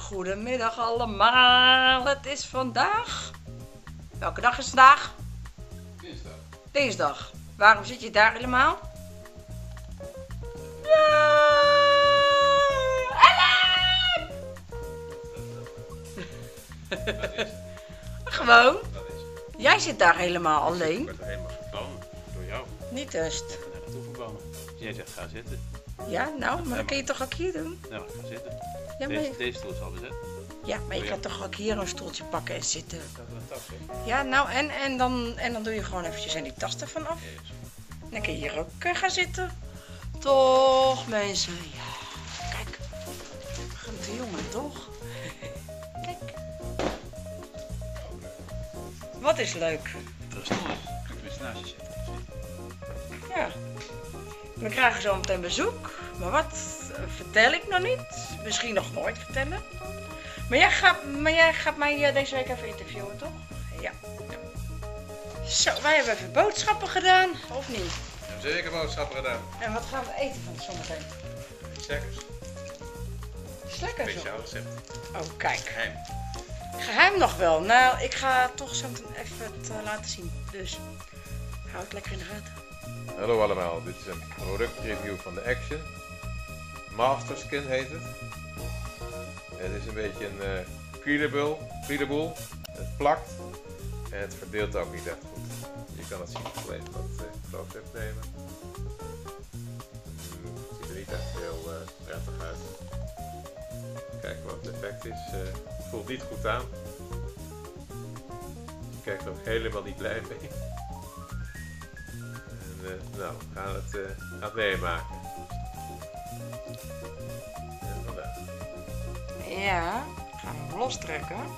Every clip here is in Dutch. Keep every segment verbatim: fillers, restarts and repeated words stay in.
Goedemiddag allemaal. Het is vandaag... Welke dag is vandaag? Dinsdag. Dinsdag. Waarom zit je daar helemaal? Ja! Ellen! Dat is het. Gewoon. Dat is het. Jij zit daar helemaal Ik alleen. werd er helemaal verbannen door jou. Niet dus. Ik ben er naartoe verbannen. Dus jij zegt ga zitten. Ja, nou, maar dat kun je toch ook hier doen? Nou, ga zitten. Ja, maar, Deze, je, deze stoel is al bezet. ja, maar je kan toch ook hier een stoeltje pakken en zitten. Dat is een tas, hè? Ja, nou, en, en, dan, en dan doe je gewoon eventjes en die tas ervan af. Yes. Dan kun je hier ook uh, gaan zitten. Toch, mensen. Ja, kijk. Grote jongen, toch? Kijk. Wat is leuk. Dat is stoel is. Kun je naast je zitten. Ja. We krijgen zo meteen bezoek. Maar wat uh, vertel ik nog niet? Misschien nog nooit vertellen. Maar jij gaat, maar jij gaat mij uh, deze week even interviewen, toch? Ja. Ja. Zo, wij hebben even boodschappen gedaan. Of niet? We hebben zeker boodschappen gedaan. En wat gaan we eten van zometeen? Iets lekkers. Is lekker zo. Speciaal recept. Oh, kijk. Geheim. Geheim nog wel. Nou, ik ga toch zo meteen even het uh, laten zien. Dus hou het lekker in de gaten. Hallo allemaal, dit is een productreview van de Action. Masterskin heet het. Het is een beetje een uh, peelable, peelable. Het plakt en het verdeelt ook niet echt goed. Je kan het zien, alleen wat uh, close-up nemen. Hmm, het ziet er niet echt heel uh, prettig uit. Kijken wat het effect is. Uh, het voelt niet goed aan. Je kijkt er ook helemaal niet blij mee. Uh, nou, we gaan het, uh, gaan het meemaken. En vandaag. Ja, gaan we hem lostrekken. Ja.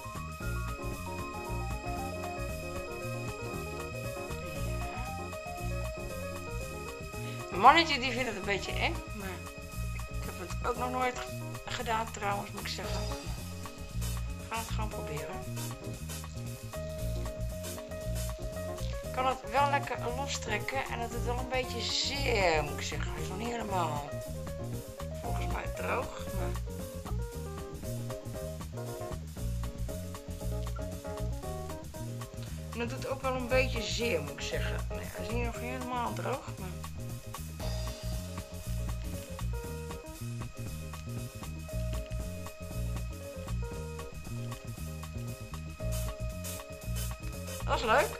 Mijn mannetje die vindt het een beetje eng, maar ik heb het ook nog nooit gedaan trouwens, moet ik zeggen. We gaan het gewoon proberen. Ik kan het wel lekker lostrekken en het doet wel een beetje zeer, moet ik zeggen. Hij is nog niet helemaal volgens mij droog, maar... En het doet ook wel een beetje zeer, moet ik zeggen. Nee, hij is hier nog niet helemaal droog, maar... Dat is leuk.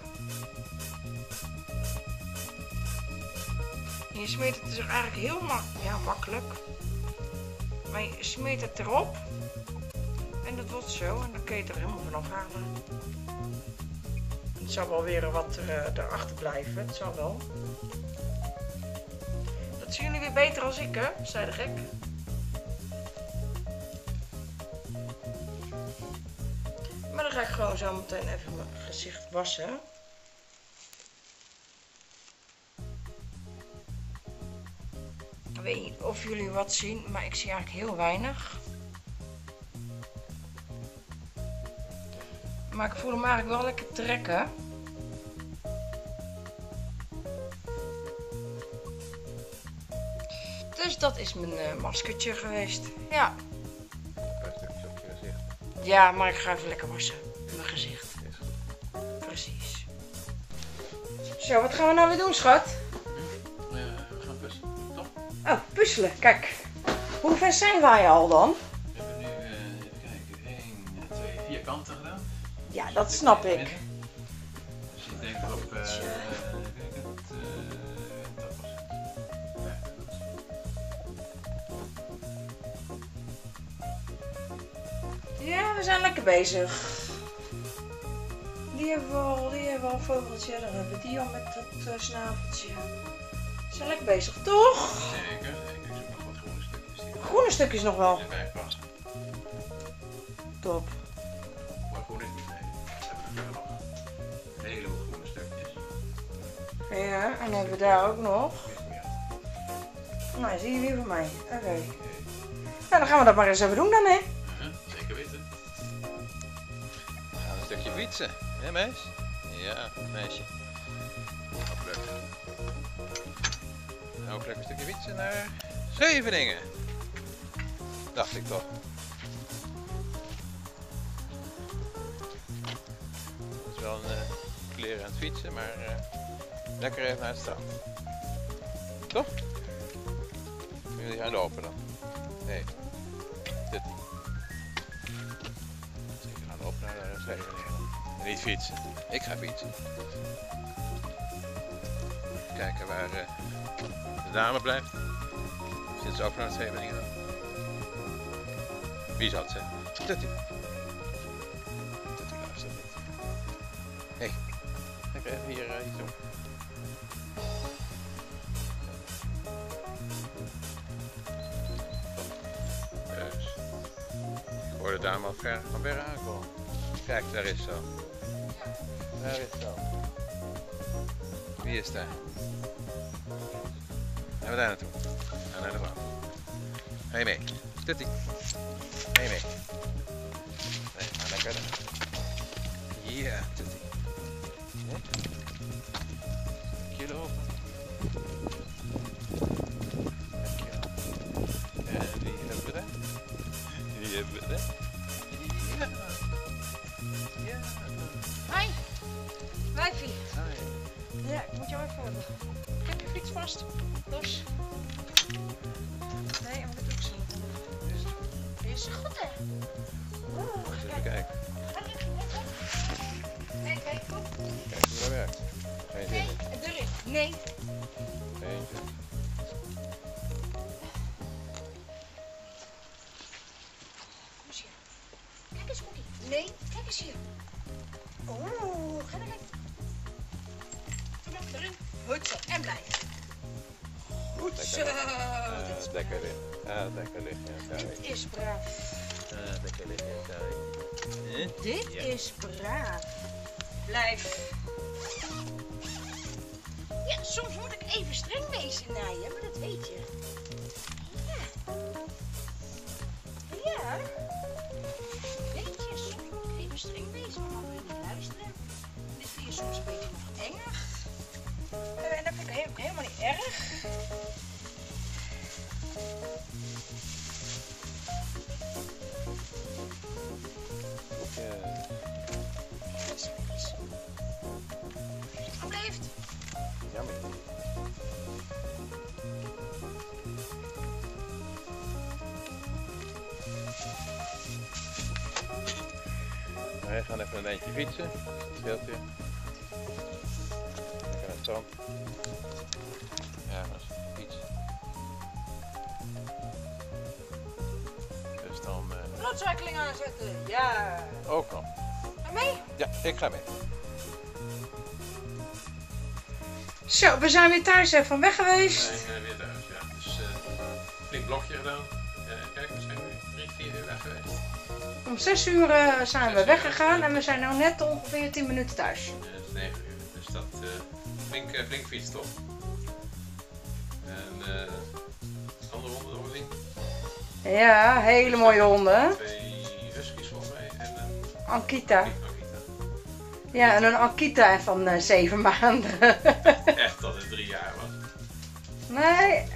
En je smeert het dus eigenlijk heel mak ja, makkelijk. Maar je smeert het erop. En dat wordt zo. En dan kun je het er helemaal vanaf halen. Het zal wel weer wat er, uh, erachter blijven. Het zal wel. Dat zien jullie weer beter als ik, hè? Zei de gek. Maar dan ga ik gewoon zo meteen even mijn gezicht wassen. Ik weet niet of jullie wat zien, maar ik zie eigenlijk heel weinig. Maar ik voel hem eigenlijk wel lekker trekken. Dus dat is mijn uh, maskertje geweest. Ja. Een stukje op je gezicht. Ja, maar ik ga even lekker wassen. Mijn gezicht. Is goed. Precies. Zo, wat gaan we nou weer doen, schat? Uh, we gaan puzzelen, toch? Oh, puzzelen. Kijk. Hoe ver zijn wij al dan? We hebben nu, uh, even kijken, één, twee, vier kanten gedaan. Ja, dat snap ik. Dus ik denk op, uh, uh, kijk het, uh, dat was het. Ja, dat was het. Ja, we zijn lekker bezig. Die hebben we al, die hebben we al een vogeltje. Dan hebben we die al met dat uh, snaveltje. We zijn lekker bezig, toch? Zeker, zeker. Ik zoek nog wat groene stukjes die Groene stukjes nog wel. erbij passen. Top. Maar groen is niet, nee. We hebben er nog een heleboel groene stukjes. Ja, en dan hebben we daar ook nog. Meer Nou, zie je weer van mij. Oké. Okay. Nou, dan gaan we dat maar eens even doen dan, hè? Uh-huh, zeker weten. We gaan een stukje fietsen, hè meis? Ja, meisje. Ook leuk. Ook lekker een stukje fietsen naar Scheveningen. Dacht ik toch. weer aan het fietsen, maar uh, lekker even naar het strand. Toch? Jullie gaan lopen dan? Nee. Dit. Zeker gaan lopen naar de Scheveningen. En niet fietsen. Ik ga fietsen. Kijken waar uh, de dame blijft. Sinds ze ook naar de Scheveningen gaan. Wie zou het zijn? Tuttie. Tuttie luistert niet. Hé, hey, lekker even hier uh, iets doen. Dus, ik hoor de dame al ver, van ver aankomen. Kijk, daar is zo. Daar is zo. Wie is daar? Gaan we daar naartoe? Gaan naar de vrouw. Ga je mee? Tuttie. Ga je mee? Nee, ga lekker daar. Ja, Tuttie. Ja? Stukje lopen. Dankjewel. En die hebben we daar. Die hebben we daar. Ja. Ja. Hi. Wijfie. Hi. Ja, ik moet jou even hebben. Ik heb je fiets vast. Dus. Nee, maar dat doe ik zo. Is het goed, hè? Oeh, Eens even kijk. kijken. Nee, kijk, kom. Kijk hoe dat werkt. Geen zin Nee, in. de deur in. Nee. Geen zin. Kom eens hier. Kijk eens, Cookie. Nee, kijk eens hier. Oeh, ga erin. Kom op, erin. Goed zo, en blijf. Goed zo. Ah, Dit is lekker liggen. Ah, lekker liggen. Ja, Dit is braaf. ah, lekker liggen. Ja, Dit Ja. is braaf. Blijf. Ja, soms moet ik even streng wezen naar je, maar dat weet je. Ja. Ja. Weet je, soms moet ik even streng wezen, maar dan wil je niet luisteren. Dit vind je soms een beetje nog enger. Uh, en dat vind ik he helemaal niet erg. Alsjeblieft. Jammer. Wij gaan even een eindje fietsen. Dat scheelt je. Lekker naar het strand. Ja, maar fiets. Dus dan uh, Bloedsuikeling aanzetten. Ja. ook al. Ga mee? Ja, ik ga mee. Zo, we zijn weer thuis en van weg geweest. We zijn uh, weer thuis, ja. Dus uh, flink blokje gedaan. Uh, kijk, we zijn nu drie, vier uur weg geweest. Om zes uur uh, zijn we weggegaan en we zijn nu net ongeveer tien minuten thuis. Uh, het is negen uur, dus dat uh, flink, uh, flink fiets toch? En uh, andere honden nog gezien? Ja, hele mooie honden. Twee huskies volgens mij en een Ankita. Akita. Ja, en een Ankita van uh, zeven maanden. Echt dat het drie jaar was. Nee,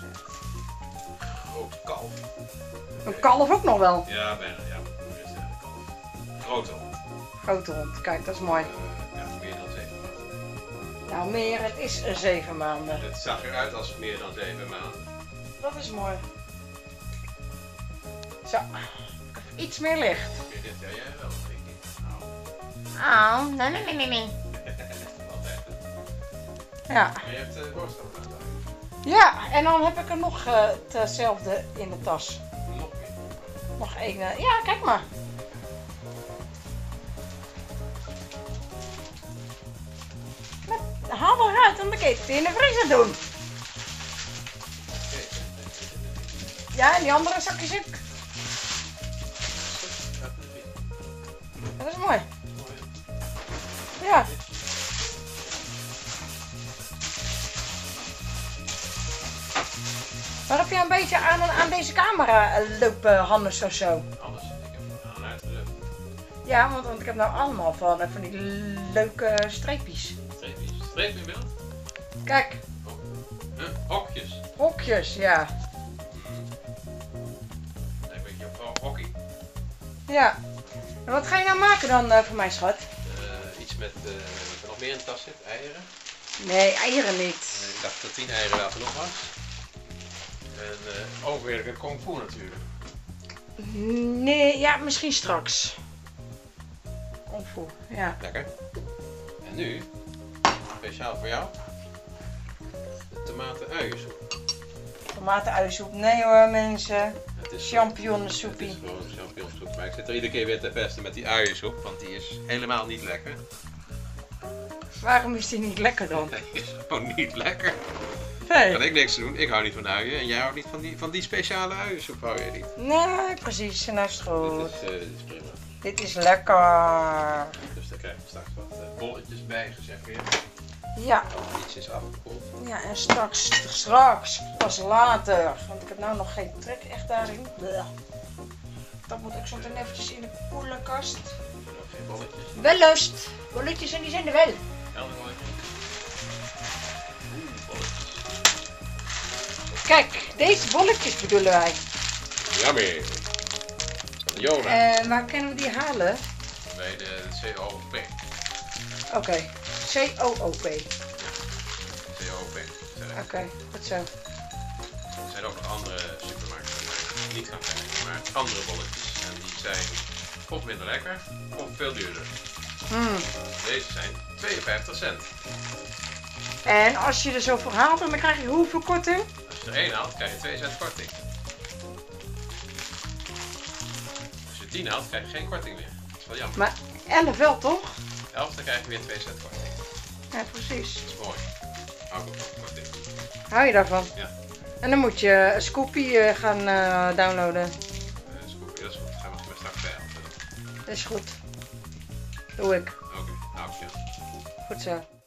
Groot kalf. een kalf ook nog wel. Ja, bijna, ja. Hoe is het? Een kalf. Grote hond. Grote hond, kijk, dat is mooi. Uh, ja, meer dan zeven maanden. Nou, meer, het is uh, zeven maanden. Het zag eruit als meer dan zeven maanden. Dat is mooi. Zo, iets meer licht. Meer dit, ja, jij wel, denk ik. Nou, Ah, nee, nee, nee, nee, nee. altijd. Ja. Maar je hebt uh, boodschappen gedaan. Ja, en dan heb ik er nog uh, hetzelfde in de tas. Nog meer. Nog één. Uh, ja, kijk maar. Met, haal eruit en dan kun je het in de vriezer doen. Ja, en die andere zakjes ook. Dat is mooi. Ja. Waar heb je een beetje aan, aan deze camera lopen, Hannes of zo? Anders, ik heb hem aan uitgedrukt. Ja, want, want ik heb nou allemaal van, van die leuke streepjes. Streepjes. Streep in beeld? Kijk, Oh. Huh? Hokjes. hokjes, ja. Hmm. Een beetje op hockey. Ja. En wat ga je nou maken dan uh, voor mij, schat? Uh, iets met uh, vanaf nog meer in de tas zit? Eieren? Nee, eieren niet. Uh, ik dacht dat tien eieren wel genoeg was. En uh, ook weer een kung fu natuurlijk. Nee, ja, misschien straks. Kung fu, ja. Lekker. En nu, speciaal voor jou, de tomaten-uiensoep. Tomaten-uiensoep. Nee hoor, mensen. Het is champignonsoepie. Het is gewoon champignonsoep. Maar ik zit er iedere keer weer te pesten met die uiensoep, want die is helemaal niet lekker. Waarom is die niet lekker dan? Die is gewoon niet lekker. Nee. Kan ik niks doen. Ik hou niet van uien en jij houdt niet van die, van die speciale uiensoep, hou je niet. Nee, precies. En dat is goed. Dit is, uh, dit is prima. Dit is lekker. Dus daar krijg je straks wat uh, bolletjes bij geserveerd. Ja. Iets is afgekoeld. Ja, en straks, straks, pas later. Want ik heb nou nog geen trek echt daarin. Blech. Dat moet ik zo meteen eventjes in de koelenkast. Er zijn ook geen bolletjes. Wel lust. Bolletjes en die zijn er wel. Helder bolletjes. Oeh, bolletjes. Kijk, deze bolletjes bedoelen wij. Yummy. Jona. En waar kunnen we die halen? Bij de C O O P. Oké, okay. C O O P. Oké, C O O P. okay, goed zo. Er zijn ook nog andere supermarkten waar je niet gaan krijgen, maar andere bolletjes. En die zijn of minder lekker, of veel duurder. Mm. Deze zijn tweeënvijftig cent. En als je er zoveel haalt, dan krijg je hoeveel korting? Als je er één haalt, krijg je twee cent korting. Als je tien haalt, krijg je geen korting meer. Dat is wel jammer. Maar elf wel, toch? elf, dan krijg je weer twee cent korting. Ja, precies. Dat is mooi. Hou ik van korting. Hou je daarvan? Ja. En dan moet je Scoopy uh, gaan uh, downloaden. Uh, dat is goed. Dat is goed. Gaan we maar straks bij helpen. Dat is goed. Doe ik. Oké, okay. Nou, ja. Goed zo.